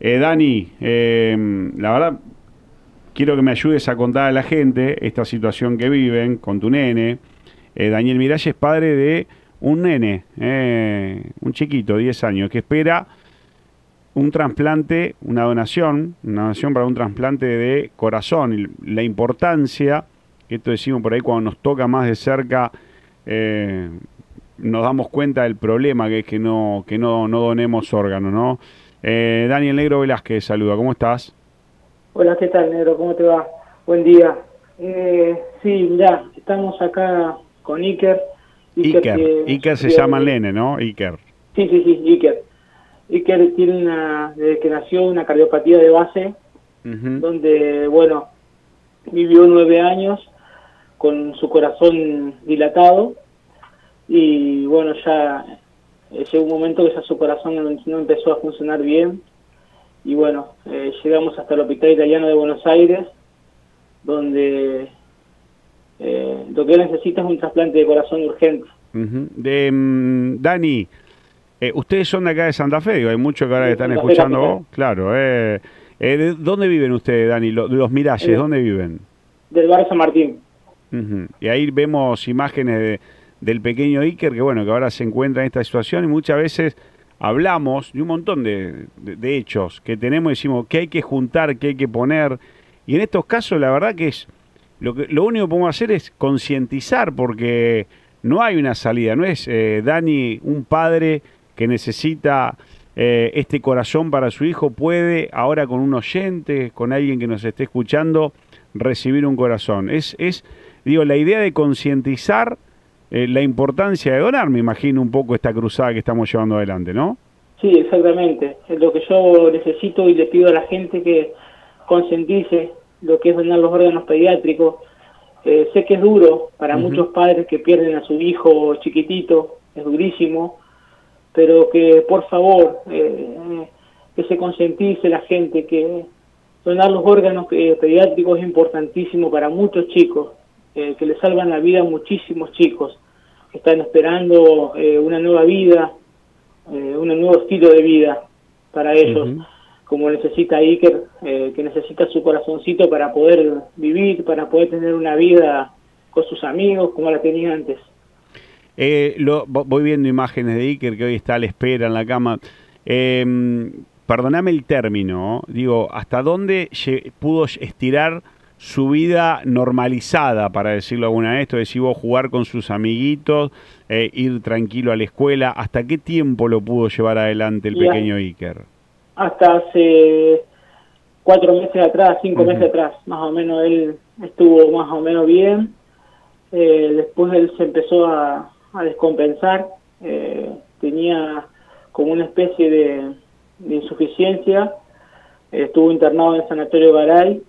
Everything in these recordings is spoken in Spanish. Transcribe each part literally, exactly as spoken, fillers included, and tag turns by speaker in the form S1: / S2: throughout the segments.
S1: Eh, Dani, eh, la verdad, quiero que me ayudes a contar a la gente esta situación que viven con tu nene. Eh, Daniel Miralles es padre de un nene, eh, un chiquito, diez años, que espera un trasplante, una donación, una donación para un trasplante de corazón. Y la importancia, que esto decimos por ahí cuando nos toca más de cerca, eh, nos damos cuenta del problema que es que no, que no, no donemos órganos, ¿no? Eh, Daniel Negro Velázquez, saluda, ¿cómo estás?
S2: Hola, ¿qué tal, Negro? ¿Cómo te va? Buen día. Eh, sí, mirá, estamos acá con Iker. Iker
S1: Iker,
S2: que
S1: Iker se llama el
S2: sufrió...
S1: nene, ¿no? Iker.
S2: Sí, sí, sí, Iker. Iker tiene una, desde que nació, una cardiopatía de base,
S1: Ujú.
S2: donde, bueno, vivió nueve años con su corazón dilatado y, bueno, ya eh, llegó un momento que ya su corazón no, no empezó a funcionar bien y, bueno, eh, llegamos hasta el Hospital Italiano de Buenos Aires, donde eh, lo que él necesita es un trasplante de corazón urgente.
S1: Ujú. De, mm, Dani, eh, ustedes son de acá de Santa Fe, digo, hay muchos que ahora que
S2: De
S1: están
S2: Santa Fe
S1: escuchando
S2: Capital,
S1: vos, claro. Eh, eh, ¿de ¿dónde viven ustedes, Dani? Lo- los
S2: en
S1: Miralles,
S2: el-
S1: ¿dónde viven?
S2: del barrio San Martín.
S1: Ujú. Y ahí vemos imágenes de- del pequeño Iker, que bueno, que ahora se encuentra en esta situación y muchas veces hablamos de un montón de, de- de hechos que tenemos y decimos que hay que juntar, que hay que poner. Y en estos casos la verdad que es lo que lo único que podemos hacer es concientizar porque no hay una salida, no es eh, Dani, un padre que necesita eh, este corazón para su hijo, puede ahora con un oyente, con alguien que nos esté escuchando, recibir un corazón. Es, es digo, la idea de concientizar eh, la importancia de donar, me imagino un poco esta cruzada que estamos llevando adelante, ¿no?
S2: Sí, exactamente. Es lo que yo necesito y le pido a la gente que concientice lo que es donar los órganos pediátricos. Eh, sé que es duro para
S1: Ujú.
S2: muchos padres que pierden a su hijo chiquitito, es durísimo, pero que por favor, eh, que se concientice la gente que donar los órganos eh, pediátricos es importantísimo para muchos chicos, eh, que le salvan la vida a muchísimos chicos que están esperando eh, una nueva vida, eh, un nuevo estilo de vida para ellos,
S1: Ujú.
S2: como necesita Iker, eh, que necesita su corazoncito para poder vivir, para poder tener una vida con sus amigos como la tenía antes.
S1: Eh, lo, vo- voy viendo imágenes de Iker que hoy está a la espera en la cama. Eh, Perdóname el término, digo, ¿hasta dónde lle- pudo estirar su vida normalizada, para decirlo alguna vez? Esto de si vos jugar con sus amiguitos, eh, ir tranquilo a la escuela, ¿hasta qué tiempo lo pudo llevar adelante el
S2: Y a-
S1: pequeño Iker?
S2: hasta hace cuatro meses atrás, cinco meses
S1: Ujú.
S2: atrás, más o menos él estuvo más o menos bien. Eh, después él se empezó a, a descompensar, eh, tenía como una especie de, de insuficiencia, eh, estuvo internado en el Sanatorio Garay,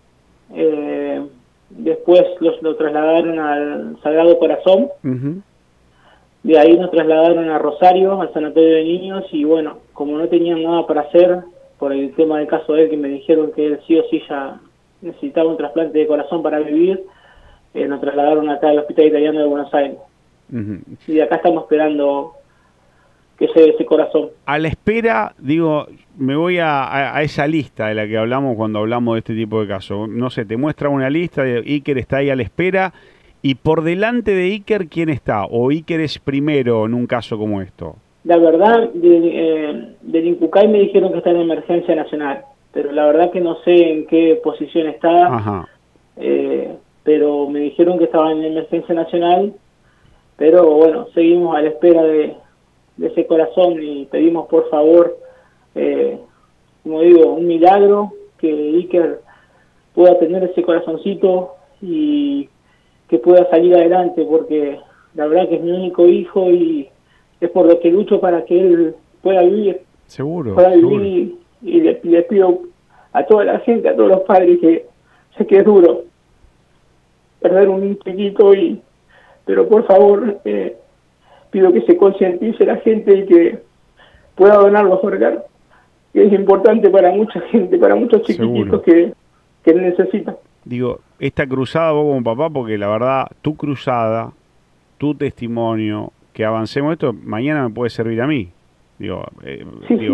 S2: eh, después los, lo trasladaron al Sagrado Corazón,
S1: Ujú.
S2: de ahí nos trasladaron a Rosario, al Sanatorio de Niños, y bueno, como no tenían nada para hacer, por el tema del caso de él, que me dijeron que él sí o sí ya necesitaba un trasplante de corazón para vivir, eh, nos trasladaron acá al Hospital Italiano de Buenos Aires.
S1: Ujú.
S2: Y de acá estamos esperando que llegue ese corazón.
S1: A la espera, digo, me voy a, a- a esa lista de la que hablamos cuando hablamos de este tipo de casos. No sé, te muestra una lista de Iker está ahí a la espera y por delante de Iker, ¿quién está? ¿O Iker es primero en un caso como esto?
S2: La verdad, de, eh, del Incucay me dijeron que está en emergencia nacional, pero la verdad que no sé en qué posición está,
S1: Ajá.
S2: eh, pero me dijeron que estaba en emergencia nacional, pero bueno, seguimos a la espera de, de ese corazón y pedimos por favor, eh, como digo, un milagro, que Iker pueda tener ese corazoncito y que pueda salir adelante, porque la verdad que es mi único hijo y es por lo que lucho para que él pueda vivir,
S1: Seguro,
S2: pueda vivir
S1: seguro.
S2: y, y le, le pido a toda la gente, a todos los padres, que sé que es duro perder un niño chiquito, y, pero por favor, eh, pido que se concientice la gente y que pueda donar los órganos, que es importante para mucha gente, para muchos chiquititos
S1: Seguro.
S2: que, que necesitan.
S1: Digo, esta cruzada vos como papá, porque la verdad, tu cruzada, tu testimonio, que avancemos esto, mañana me puede servir a mí. Digo, eh,
S2: Sí,
S1: digo,
S2: sí,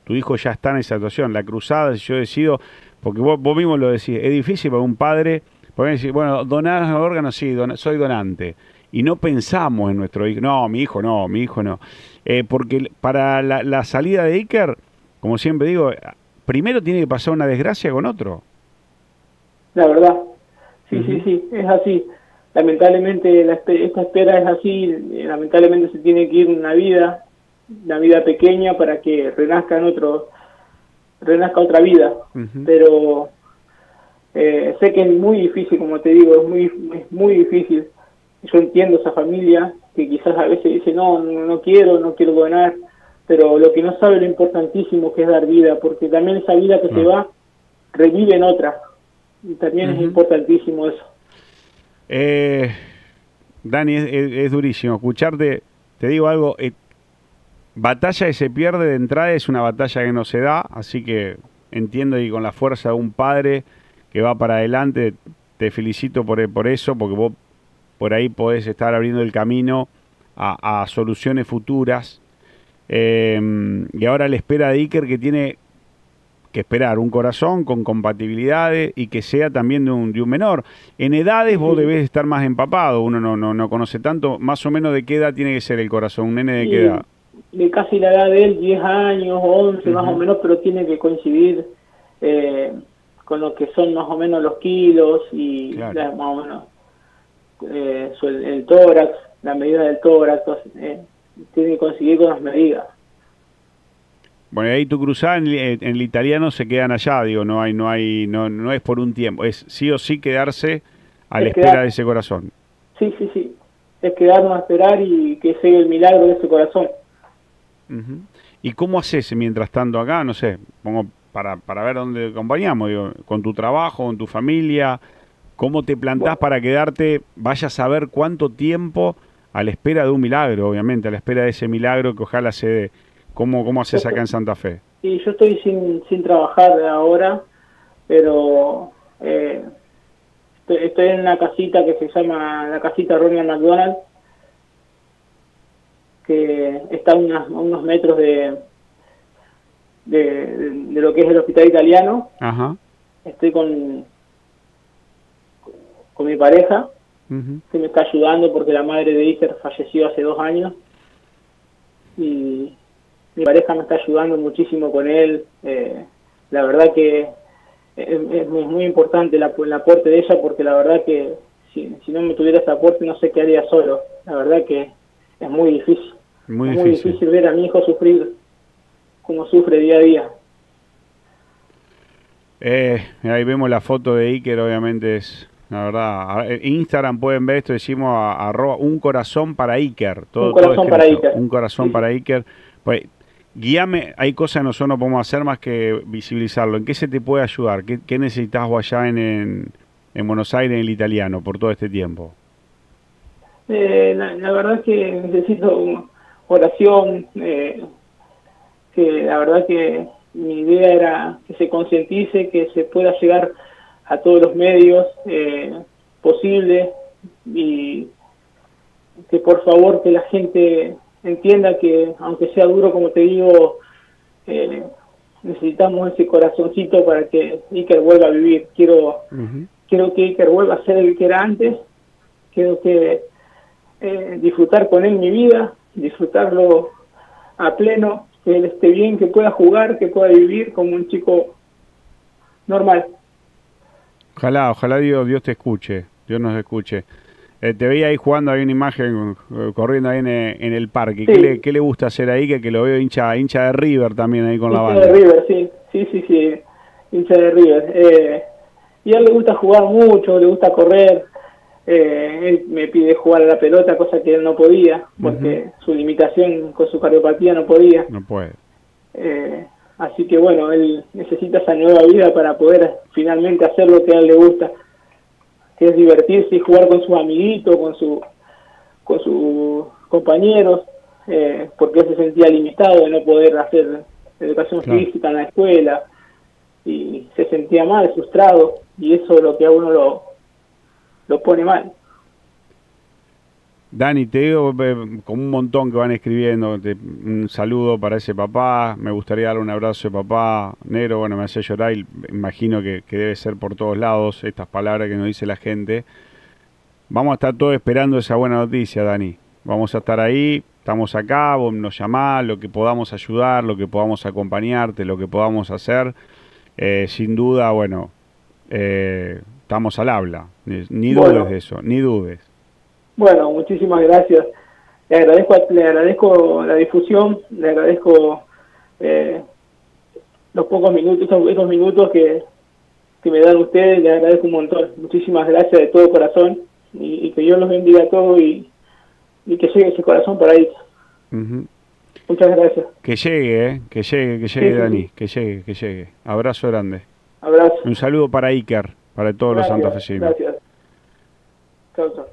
S1: tu hijo ya está en esa situación. La cruzada, si yo decido, porque vos, vos mismo lo decís, es difícil para un padre, porque decir, bueno, donar órganos, sí, don, soy donante. Y no pensamos en nuestro hijo, no, mi hijo no, mi hijo no. Eh, porque para la, la salida de Iker, como siempre digo, primero tiene que pasar una desgracia con otro.
S2: La verdad, sí,
S1: Uh-huh.
S2: sí, sí, es así. Lamentablemente la, esta espera es así, lamentablemente se tiene que ir una vida, una vida pequeña para que renazca en otro, renazca otra vida. Uh-huh. Pero eh, sé que es muy difícil, como te digo, es muy, es muy difícil. Yo entiendo esa familia que quizás a veces dice, no, no, no quiero, no quiero donar, pero lo que no sabe lo importantísimo que es dar vida, porque también esa vida que no. se va, revive en otra, y también uh-huh. es importantísimo eso.
S1: Eh, Dani, es, es, es durísimo escucharte. Te digo algo, eh, batalla que se pierde de entrada es una batalla que no se da, así que entiendo y con la fuerza de un padre que va para adelante, te felicito por, por eso, porque vos por ahí podés estar abriendo el camino a, a soluciones futuras. Eh, y ahora la espera de Iker, que tiene que esperar un corazón con compatibilidades y que sea también de un, de un menor. En edades vos debés estar más empapado, uno no, no, no conoce tanto, más o menos de qué edad tiene que ser el corazón, un nene de
S2: sí,
S1: qué edad.
S2: De casi la edad de él, diez años, once uh-huh. más o menos, pero tiene que coincidir eh, con lo que son más o menos los kilos y claro. la, más o menos eh, el, el tórax, la medida del tórax, eh, tiene que coincidir con las medidas.
S1: Bueno, ahí tu cruzada en, en el italiano se quedan allá, digo, no hay, no hay, no, no es por un tiempo, es sí o sí quedarse a la espera de ese corazón.
S2: Sí, sí, sí, es quedarnos a esperar y que llegue el milagro de ese corazón.
S1: Uh-huh. ¿Y cómo haces mientras tanto acá? No sé, pongo para, para ver dónde acompañamos, digo, con tu trabajo, con tu familia, ¿cómo te plantás bueno. para quedarte, vaya a saber cuánto tiempo a la espera de un milagro, obviamente, a la espera de ese milagro que ojalá se dé? ¿Cómo, cómo haces acá en Santa Fe?
S2: Sí, yo estoy sin, sin trabajar ahora, pero eh, estoy, estoy en una casita que se llama la casita Ronald McDonald, que está a, unas, a unos metros de, de, de lo que es el hospital italiano.
S1: Ajá.
S2: Estoy con, con mi pareja, uh-huh. que me está ayudando porque la madre de Iker falleció hace dos años. Y mi pareja me está ayudando muchísimo con él. Eh, la verdad que es, es muy, muy importante la, el aporte de ella, porque la verdad que si, si no me tuviera ese aporte no sé qué haría solo. La verdad que es muy difícil.
S1: Muy
S2: es
S1: difícil.
S2: muy difícil ver a mi hijo sufrir como sufre día a día.
S1: Eh, ahí vemos la foto de Iker, obviamente es... La verdad, en Instagram pueden ver esto, decimos a, arroba un corazón para Iker. Todo,
S2: un corazón
S1: todo
S2: para Iker.
S1: Un corazón sí. para Iker. Pues, guíame, hay cosas que nosotros no podemos hacer más que visibilizarlo. ¿En qué se te puede ayudar? ¿Qué, qué necesitas vos allá en, en, en Buenos Aires, en el italiano, por todo este tiempo?
S2: Eh, la, la verdad es que necesito oración, eh, que la verdad que mi idea era que se concientice, que se pueda llegar a todos los medios eh, posibles y que por favor que la gente entienda que aunque sea duro, como te digo, eh, necesitamos ese corazoncito para que Iker vuelva a vivir. Quiero, uh-huh. quiero que Iker vuelva a ser el que era antes, quiero que eh, disfrutar con él mi vida, disfrutarlo a pleno, que él esté bien, que pueda jugar, que pueda vivir como un chico normal.
S1: Ojalá, ojalá Dios, Dios te escuche, Dios nos escuche. Eh, te veía ahí jugando, hay una imagen eh, corriendo ahí en, en el parque. Sí. ¿Qué, le, ¿Qué le gusta hacer ahí? Que, que lo veo hincha hincha de River también ahí con
S2: hincha
S1: la banda.
S2: Hincha de River, sí, sí, sí, sí, hincha de River. Eh, y a él le gusta jugar mucho, le gusta correr. Eh, él me pide jugar a la pelota, cosa que él no podía, porque uh-huh. su limitación con su cardiopatía no podía.
S1: No puede.
S2: Eh, Así que bueno, él necesita esa nueva vida para poder finalmente hacer lo que a él le gusta, que es divertirse y jugar con sus amiguitos, con su, con sus compañeros, eh, porque él se sentía limitado de no poder hacer educación claro. física en la escuela y se sentía mal, frustrado, y eso es lo que a uno lo, lo pone mal.
S1: Dani, te digo eh, como un montón que van escribiendo, te- un saludo para ese papá, me gustaría darle un abrazo de papá, negro, bueno, me hace llorar y imagino que, que debe ser por todos lados estas palabras que nos dice la gente. Vamos a estar todos esperando esa buena noticia, Dani. Vamos a estar ahí, estamos acá, vos nos llamás, lo que podamos ayudar, lo que podamos acompañarte, lo que podamos hacer. Eh, sin duda, bueno, eh, estamos al habla, ni, ni dudes
S2: Bueno,
S1: de eso, ni dudes.
S2: bueno, muchísimas gracias. Le agradezco, le agradezco la difusión, le agradezco eh, los pocos minutos, esos, esos minutos que, que me dan ustedes, le agradezco un montón. Muchísimas gracias de todo corazón y, y que Dios los bendiga a todos y, y que llegue ese corazón para ahí.
S1: Ujú.
S2: Muchas gracias.
S1: Que llegue, ¿eh? Que llegue, que llegue,
S2: Sí, sí,
S1: Dani,
S2: sí.
S1: que llegue, que llegue. Abrazo grande.
S2: Abrazo.
S1: Un saludo para Iker, para todos los
S2: Gracias,
S1: santafesinos.
S2: gracias. Chao, chao.